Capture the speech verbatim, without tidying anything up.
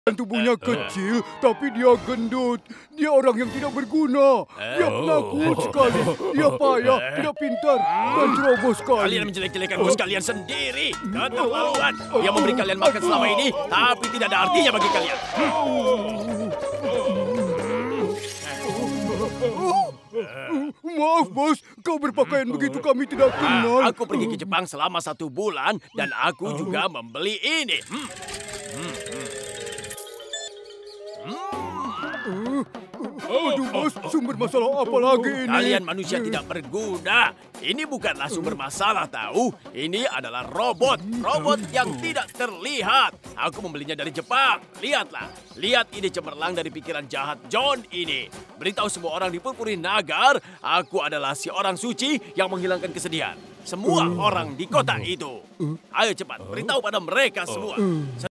Tubuhnya kecil, tapi dia gendut. Dia orang yang tidak berguna. Dia penakut sekali. Dia payah, tidak pintar, dan ceroboh sekali. Kalian menjelek-jelekan bos kalian sendiri. Keterlaluan. Dia memberi kalian makan selama ini, tapi tidak ada artinya bagi kalian. Maaf, bos. Kau berpakaian begitu kami tidak kenal. Aku pergi ke Jepang selama satu bulan, dan aku juga membeli ini. Hmm. Hmm. Hmm. Aduh, bos, sumber masalah apa lagi ini? Kalian manusia tidak berguna. Ini bukanlah sumber masalah, tahu? Ini adalah robot. Robot yang tidak terlihat. Aku membelinya dari Jepang. Lihatlah. Lihat ide cemerlang dari pikiran jahat John ini. Beritahu semua orang di Purpuri Nagar, aku adalah si orang suci yang menghilangkan kesedihan. Semua orang di kota itu. Ayo cepat, beritahu pada mereka semua.